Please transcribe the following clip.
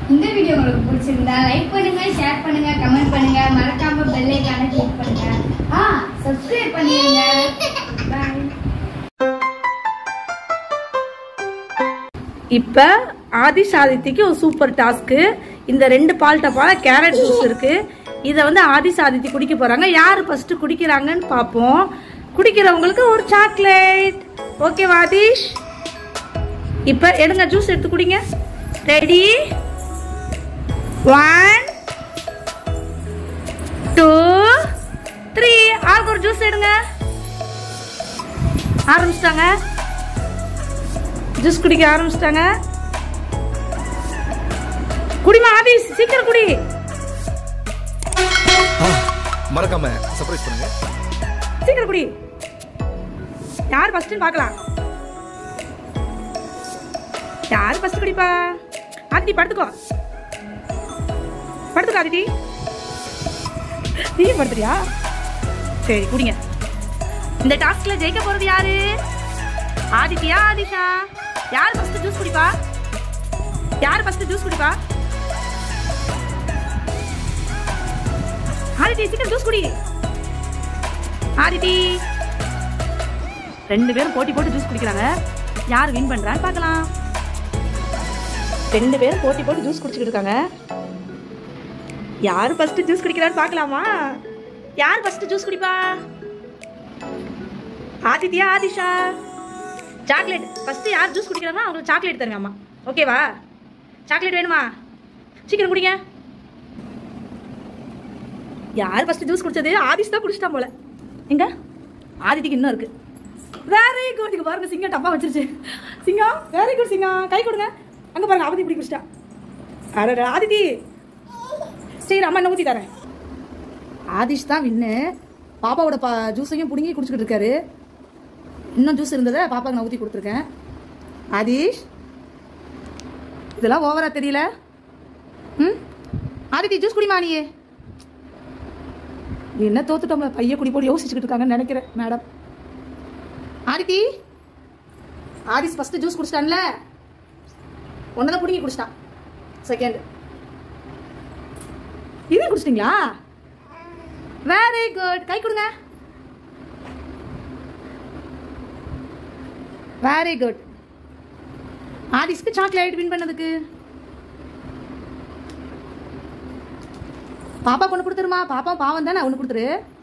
இந்த வீடியோ உங்களுக்கு பிடிச்சிருந்தா லைக் பண்ணுங்க, ஷேர் பண்ணுங்க, கமெண்ட் பண்ணுங்க, மறக்காம பெல் ஐகானை கிளிக் பண்ணுங்க. சப்ஸ்கிரைப் பண்ணிடுங்க. பை. இப்போ ஆதிஷ் ஆதித்திக்கு ஒரு சூப்பர் டாஸ்க்கு. இந்த 2 பால் டப்பால கேரட் ஜூஸ் இருக்கு. இதை வந்து ஆதிஷ் ஆதித்தி குடிக்க போறாங்க. யார் ஃபர்ஸ்ட் குடிக்கிறாங்கன்னு பார்ப்போம். குடிக்கிறவங்களுக்கு ஒரு சாக்லேட். ஓகேவா ஆதிஷ்? இப்போ எடுங்க, ஜூஸ் எடுத்து குடிங்க. ரெடி? 1 2 3. ஆளுக்கு ஒரு ஜூஸ் எடுங்க. ஆரம்பிச்சிட்டாங்க. ஜூஸ் குடிக்க ஆரம்பிச்சிட்டாங்க. குடிமா ஆதிஷ், சீக்கிரம் குடி. மறக்காம சர்ப்ரைஸ் பண்ணுங்க. சீக்கிரம் குடி. யார் ஃபர்ஸ்ட் பார்க்கலாம். யார் ஃபர்ஸ்ட் குடிப்பா? ஆதித்தி படுத்துக்கோ. படுத்துக்கோ ஆதித்தி. நீ படுத்துறியா? சரி குடிங்க. இந்த டாஸ்க்ல ஜெயிக்க போறது யாரு? ஆதித்தியா ஆதிஷா? யார் ஃபர்ஸ்ட் ஜூஸ் குடிப்பா? யார் ஃபர்ஸ்ட் ஜூஸ் குடிப்பா? ஆதித்தி சீக்கிரம் ஜூஸ் குடி. ஆதித்தி. 2 பேரும் போட்டி போட்டு ஜூஸ் குடிக்கிறாங்க. யார் வின் பண்றான்னு பார்க்கலாம். 2 பேரும் போட்டி போட்டு ஜூஸ் குடிச்சிட்டு இருக்காங்க. யார் ஃபர்ஸ்ட் ஜூஸ் குடிக்கிறான்னு பார்க்கலாமா? யார் ஃபர்ஸ்ட் ஜூஸ் குடிப்பா? ஆதித்தியா ஆதிஷா? சாக்லேட் ஃபர்ஸ்ட் யார் ஜூஸ் குடிக்கிறாங்களோ அவங்களுக்கு சாக்லேட் தருங்க அம்மா. ஓகேவா? சாக்லேட் வேணுமா? சீக்கிரம் குடிங்க. யார் ஃபர்ஸ்ட் ஜூஸ் குடிச்சது? ஆதிஷ் தான் குடிச்சிட்டா போல. எங்க ஆதித்திக்கு இன்னும் இருக்கு. Very good. இங்க பாருங்க, சிங்கம் டப்பா வச்சிருச்சு. சிங்கம் வெரி குட். சிங்கம் கை கொடுங்க. அங்க பாருங்க, ஆதித்தி இப்படி குடிச்சிட்டா. அட ஆதித்தி, சரி அம்மா என்ன ஊத்தி தரேன். ஆதிஷ் தான் வின்னு. பாப்பாவோட ஜூஸையும் பிடுங்கி குடிச்சுக்கிட்டு இருக்காரு. இன்னும் ஜூஸ் இருந்ததை பாப்பாவுக்கு நான் ஊற்றி கொடுத்துருக்கேன். ஆதிஷ், இதெல்லாம் ஓவரா தெரியல. ஆதித்தி ஜூஸ் குடிமா. நீ என்ன தோத்துட்டோம்ல, பைய குடி போட்டு யோசிச்சுக்கிட்டு இருக்காங்கன்னு நினைக்கிறேன் madam. Aadhithi, Aadhish first juice குடிச்சிட்டான்ல, ஒன்னதான் பிடிங்கி குடிச்சிட்டான். செகண்ட் இதையும் குடிச்சிட்டிங்களா? Very good. கை கொடுங்க. Very good. ஆதிஷ்க்கு சாக்லேட் வின் பண்ணதுக்கு. பாப்பா கொண்டு கொடுத்துருமா. பாப்பா பாவம் தானே, ஒன்று கொடுத்துரு.